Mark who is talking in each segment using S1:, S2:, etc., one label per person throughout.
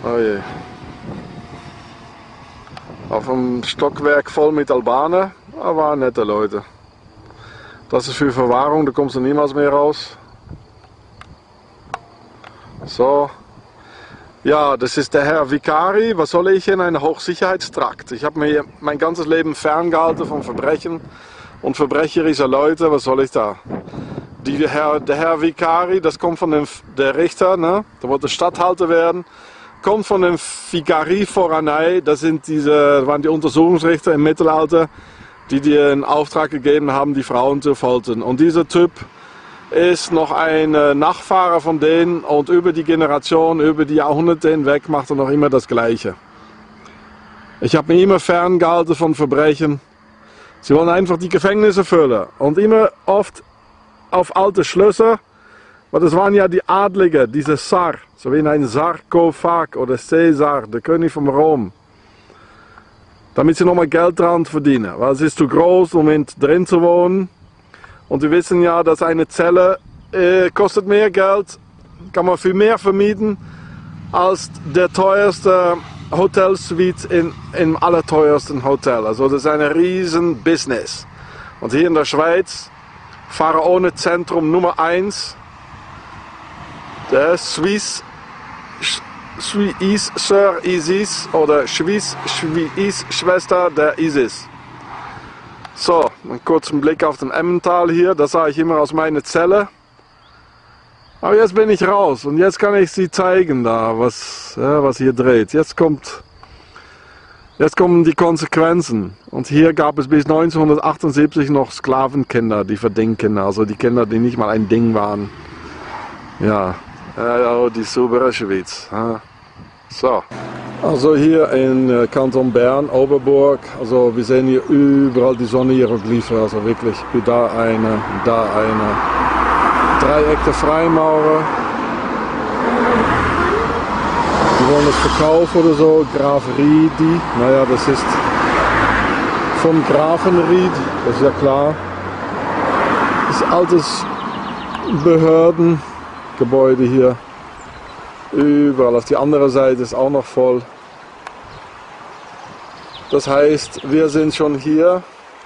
S1: Oh je. Auf einem Stockwerk voll mit Albanern, aber nette Leute. Das ist für Verwahrung, da kommst du niemals mehr raus. So. Ja, das ist der Herr Vicari. Was soll ich in einen Hochsicherheitstrakt? Ich habe mir mein ganzes Leben ferngehalten von Verbrechen und verbrecherischer Leute. Was soll ich da? Der Herr Vicari, das kommt von der Richter, ne? Da wollte Statthalter werden. Kommt von dem Vicari Foranei. Das waren die Untersuchungsrichter im Mittelalter, die dir in Auftrag gegeben haben, die Frauen zu foltern. Und dieser Typ ist noch ein Nachfahre von denen und über die Generation, über die Jahrhunderte hinweg macht er noch immer das Gleiche. Ich habe mich immer ferngehalten von Verbrechen. Sie wollen einfach die Gefängnisse füllen und immer oft auf alte Schlösser, weil das waren ja die Adlige, diese Sar, so wie in ein Sarkophag oder Caesar, der König von Rom. Damit sie nochmal Geld dran verdienen, weil es ist zu groß, um drin zu wohnen. Und wir wissen ja, dass eine Zelle kostet mehr Geld, kann man viel mehr vermieten als der teuerste Hotelsuite im allerteuersten Hotel. Also das ist ein riesen Business. Und hier in der Schweiz, Pharaonenzentrum Nummer 1, der Swiss Sir Isis oder Schwester der Isis. So, einen kurzen Blick auf den Emmental hier, das sah ich immer aus meiner Zelle. Aber jetzt bin ich raus und jetzt kann ich Sie zeigen, da was hier dreht. Jetzt kommen die Konsequenzen. Und hier gab es bis 1978 noch Sklavenkinder, die Verdingkinder, also die Kinder, die nicht mal ein Ding waren. Ja, die saubere Schweiz. So. Also hier in Kanton Bern, Oberburg, also wir sehen hier überall die Sonnenhieroglyphen, also wirklich da eine, Dreieck der Freimaurer. Die wollen das verkaufen oder so, Graf Riedi, naja, das ist von Grafenried, das ist ja klar. Das ist altes Behördengebäude hier. Überall, auf die andere Seite ist auch noch voll. Das heißt, wir sind schon hier.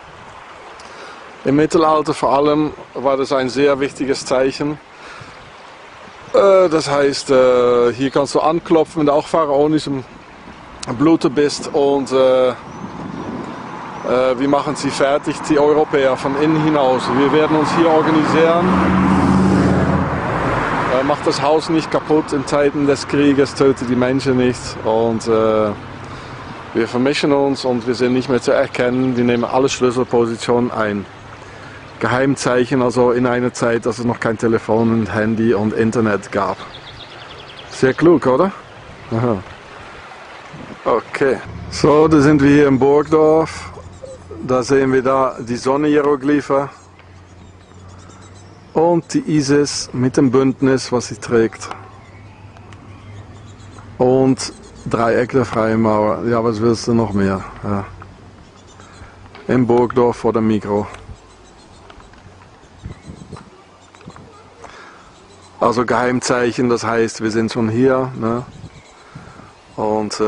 S1: Im Mittelalter vor allem war das ein sehr wichtiges Zeichen. Das heißt, hier kannst du anklopfen, wenn du auch pharaonischem Blute bist und wir machen sie fertig, die Europäer von innen hinaus. Wir werden uns hier organisieren. Macht das Haus nicht kaputt in Zeiten des Krieges, tötet die Menschen nicht und wir vermischen uns und wir sind nicht mehr zu erkennen, die nehmen alle Schlüsselpositionen ein. Geheimzeichen, also in einer Zeit, dass es noch kein Telefon und Handy und Internet gab. Sehr klug, oder? Aha. Okay. So, da sind wir hier in Burgdorf. Da sehen wir da die Sonnenhieroglyphen. Und die Isis mit dem Bündnis, was sie trägt. Und Dreieck der Freimaurer. Ja, was willst du noch mehr? Ja. In Burgdorf vor dem Mikro. Also Geheimzeichen, das heißt, wir sind schon hier. Ne? Und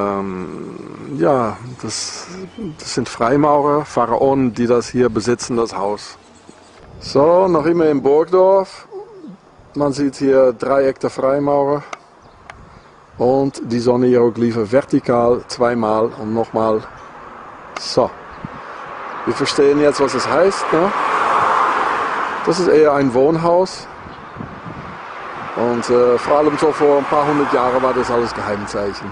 S1: ja, das sind Freimaurer, Pharaonen, die das hier besitzen, das Haus. So, noch immer in Burgdorf. Man sieht hier Dreieck der Freimaurer und die Sonnenhieroglyphen vertikal zweimal und nochmal. So, wir verstehen jetzt, was es heißt. Ne? Das ist eher ein Wohnhaus und vor allem so vor ein paar hundert Jahren war das alles Geheimzeichen.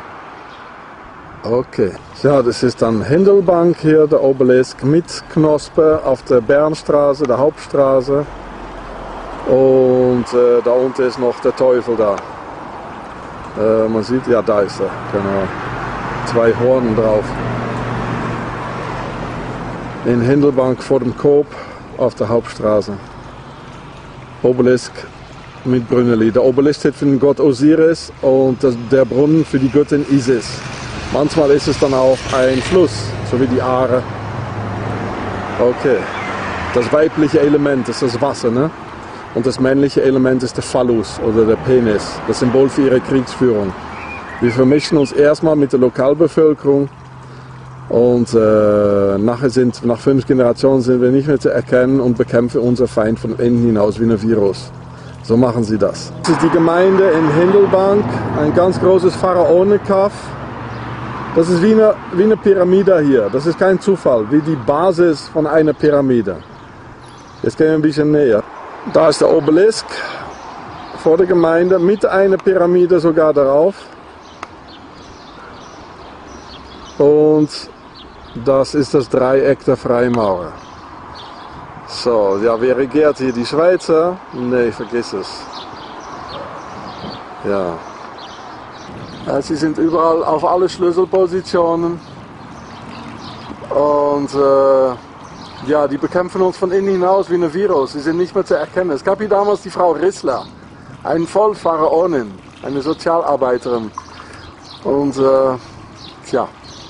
S1: Okay, ja, das ist dann Hindelbank hier, der Obelisk mit Knospe auf der Bernstraße, der Hauptstraße. Und da unten ist noch der Teufel da. Man sieht, ja, da ist er, genau. 2 Hornen drauf. In Hindelbank vor dem Coop auf der Hauptstraße. Obelisk mit Brünneli. Der Obelisk steht für den Gott Osiris und der Brunnen für die Göttin Isis. Manchmal ist es dann auch ein Fluss, so wie die Aare. Okay. Das weibliche Element ist das Wasser, ne? Und das männliche Element ist der Phallus oder der Penis, das Symbol für ihre Kriegsführung. Wir vermischen uns erstmal mit der Lokalbevölkerung und nach 5 Generationen sind wir nicht mehr zu erkennen und bekämpfen unseren Feind von innen hinaus wie ein Virus. So machen sie das. Das ist die Gemeinde in Hindelbank, ein ganz großes Pharaonenkaff. Das ist wie eine Pyramide hier. Das ist kein Zufall, wie die Basis von einer Pyramide. Jetzt gehen wir ein bisschen näher. Da ist der Obelisk vor der Gemeinde, mit einer Pyramide sogar darauf. Und das ist das Dreieck der Freimaurer. So, ja, wer regiert hier? Die Schweizer? Nee, vergiss es. Ja. Sie sind überall auf alle Schlüsselpositionen. Und ja, die bekämpfen uns von innen hinaus wie ein Virus. Sie sind nicht mehr zu erkennen. Es gab hier damals die Frau Rissler, eine Vollpharaonin, eine Sozialarbeiterin. Und tja.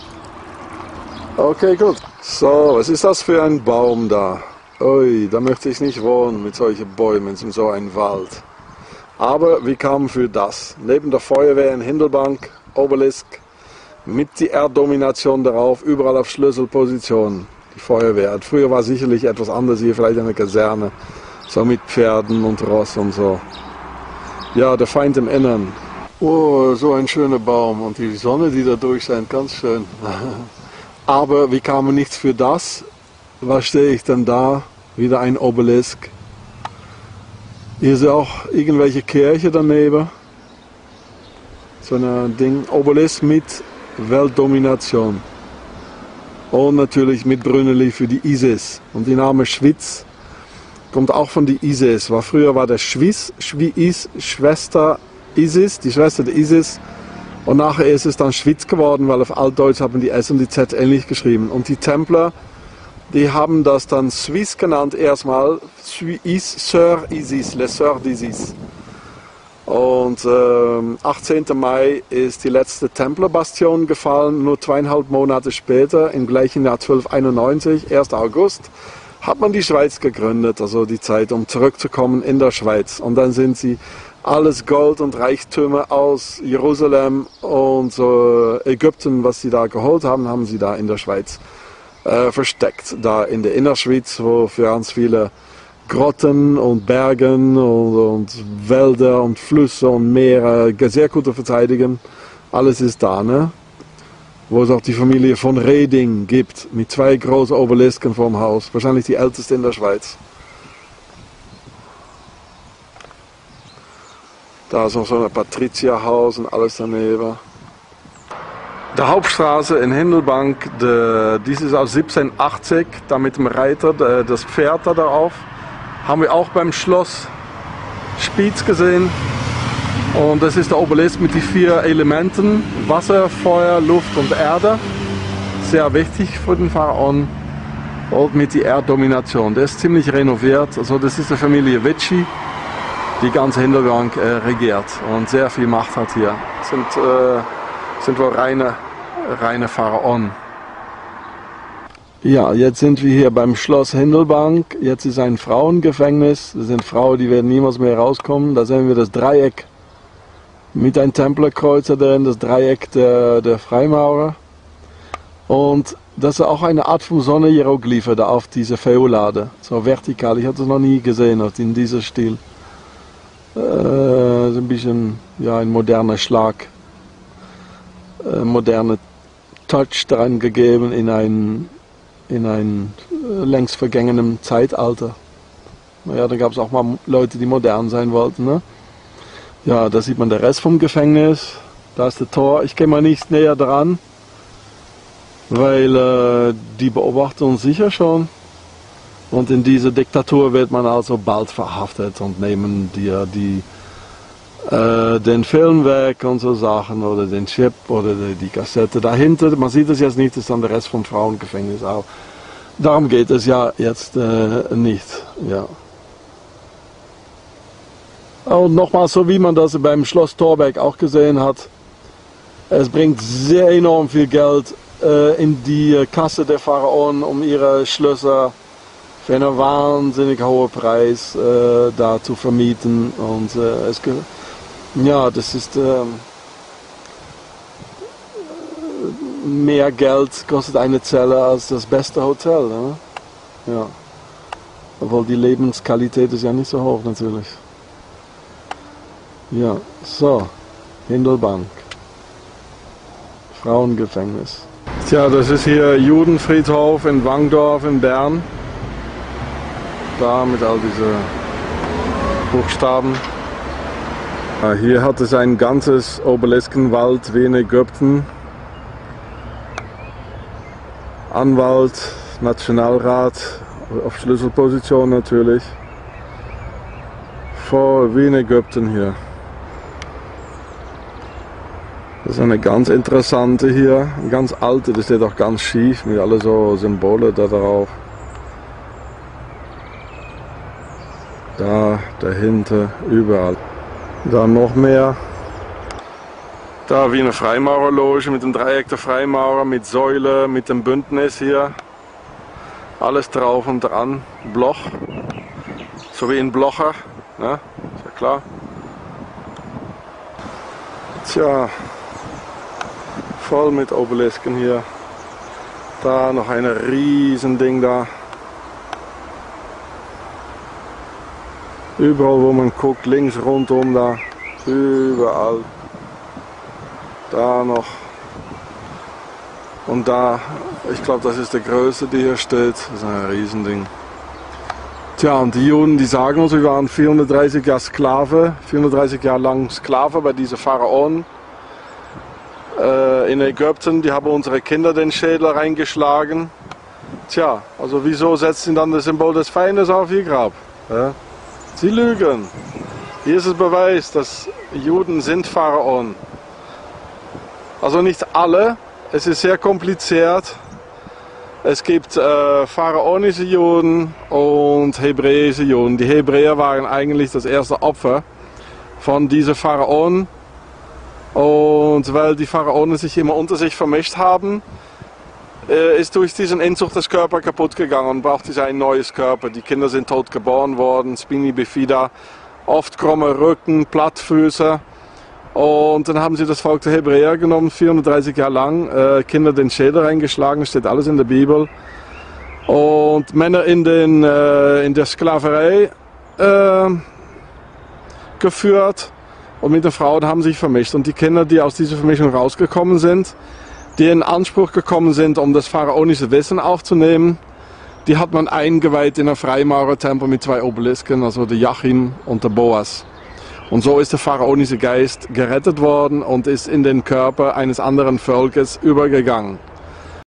S1: Okay, gut. So, was ist das für ein Baum da? Ui, da möchte ich nicht wohnen mit solchen Bäumen in so einem Wald. Aber wir kamen für das. Neben der Feuerwehr in Hindelbank, Obelisk, mit der Erddomination darauf, überall auf Schlüsselpositionen. Die Feuerwehr. Früher war sicherlich etwas anders hier, vielleicht eine Kaserne. So mit Pferden und Ross und so. Ja, der Feind im Innern. Oh, so ein schöner Baum und die Sonne, die da durch scheint, ganz schön. Aber wir kamen nichts für das. Was stehe ich denn da? Wieder ein Obelisk. Hier ist auch irgendwelche Kirche daneben. So ein Ding. Obelisk mit Weltdomination. Und natürlich mit Brünneli für die ISIS. Und die Name Schwyz kommt auch von der ISIS. Früher war der Schwyz, Schwester ISIS, die Schwester der ISIS. Und nachher ist es dann Schwyz geworden, weil auf Altdeutsch haben die S und die Z ähnlich geschrieben. Und die Templer, die haben das dann Suisse genannt erstmal, Sœur Isis, les Sœurs d'Isis. Und 18. Mai ist die letzte Templerbastion gefallen, nur 2,5 Monate später, im gleichen Jahr 1291, 1. August, hat man die Schweiz gegründet, also die Zeit, um zurückzukommen in der Schweiz. Und dann sind sie alles Gold und Reichtümer aus Jerusalem und Ägypten, was sie da geholt haben, haben sie da in der Schweiz versteckt. Da in der Innerschweiz, wo für ganz viele Grotten und Bergen und Wälder und Flüsse und Meere sehr gut zu verteidigen. Alles ist da, ne? Wo es auch die Familie von Reding gibt, mit 2 großen Obelisken vorm Haus. Wahrscheinlich die älteste in der Schweiz. Da ist noch so ein Patrizierhaus und alles daneben. Die Hauptstraße in Hindelbank, dies ist aus 1780, da mit dem Reiter, das Pferd da drauf. Haben wir auch beim Schloss Spiez gesehen. Und das ist der Obelisk mit den 4 Elementen, Wasser, Feuer, Luft und Erde. Sehr wichtig für den Pharaon. Und mit der Erddomination. Der ist ziemlich renoviert. Also das ist die Familie Vichy, die ganze Hindelbank regiert und sehr viel Macht hat hier. Sind wohl reine Pharaonen. Ja, jetzt sind wir hier beim Schloss Hindelbank. Jetzt ist ein Frauengefängnis. Das sind Frauen, die werden niemals mehr rauskommen. Da sehen wir das Dreieck mit einem Templerkreuzer drin, das Dreieck der Freimaurer. Und das ist auch eine Art von Sonne-Hieroglyphe da auf diese Feolade. So vertikal. Ich hatte es noch nie gesehen in diesem Stil. Ein bisschen, ja, ein moderner Schlag. Moderne Touch dran gegeben in ein längst vergangenem Zeitalter. Naja, da gab es auch mal Leute, die modern sein wollten. Ne? Ja, da sieht man den Rest vom Gefängnis. Da ist das Tor. Ich gehe mal nicht näher dran, weil die beobachten uns sicher schon. Und in dieser Diktatur wird man also bald verhaftet und nehmen dir den Film weg und so Sachen oder den Chip oder die Kassette dahinter. Man sieht es jetzt nicht, das ist dann der Rest vom Frauengefängnis auch. Darum geht es ja jetzt nicht. Ja. Und nochmal, so wie man das beim Schloss Thorberg auch gesehen hat, es bringt sehr enorm viel Geld in die Kasse der Pharaonen, um ihre Schlösser für einen wahnsinnig hohen Preis da zu vermieten. Und ja, das ist mehr Geld kostet eine Zelle als das beste Hotel. Ne? Ja. Obwohl die Lebensqualität ist ja nicht so hoch natürlich. Ja, so, Hindelbank. Frauengefängnis. Tja, das ist hier Judenfriedhof in Wangdorf in Bern. Da mit all diese Buchstaben. Hier hat es ein ganzes Obeliskenwald wie in Ägypten. Anwalt, Nationalrat, auf Schlüsselposition natürlich. Wie in Ägypten hier. Das ist eine ganz interessante hier, eine ganz alte, das steht auch ganz schief mit alle so Symbole da drauf. Da, dahinter, überall. Da noch mehr. Da wie eine Freimaurerloge mit dem Dreieck der Freimaurer, mit Säule, mit dem Bündnis hier. Alles drauf und dran. Bloch. So wie in Blocher. Ne? Ist ja klar. Tja. Voll mit Obelisken hier. Da noch ein riesen Ding da. Überall wo man guckt, links rundum da, überall. Da noch. Und da, ich glaube das ist der größte, die hier steht. Das ist ein Riesending. Tja, und die Juden, die sagen uns, wir waren 430 Jahre Sklave, 430 Jahre lang Sklave bei diesen Pharaonen. In Ägypten, die haben unsere Kinder den Schädel reingeschlagen. Tja, also wieso setzen dann das Symbol des Feindes auf ihr Grab? Ja? Sie lügen. Hier ist es Beweis, dass Juden sind Pharaonen. Also nicht alle, es ist sehr kompliziert. Es gibt pharaonische Juden und hebräische Juden. Die Hebräer waren eigentlich das erste Opfer von diesen Pharaonen. Und weil die Pharaonen sich immer unter sich vermischt haben, ist durch diesen Inzucht das Körper kaputt gegangen und brauchte sie ein neues Körper. Die Kinder sind tot geboren worden, Spini Bifida, oft krumme Rücken, Plattfüße. Und dann haben sie das Volk der Hebräer genommen, 430 Jahre lang, Kinder den Schädel reingeschlagen, steht alles in der Bibel. Und Männer in der Sklaverei geführt und mit den Frauen haben sich vermischt. Und die Kinder, die aus dieser Vermischung rausgekommen sind, die in Anspruch gekommen sind, um das pharaonische Wissen aufzunehmen, die hat man eingeweiht in einen Freimaurertempel mit 2 Obelisken, also der Jachim und der Boas. Und so ist der pharaonische Geist gerettet worden und ist in den Körper eines anderen Volkes übergegangen.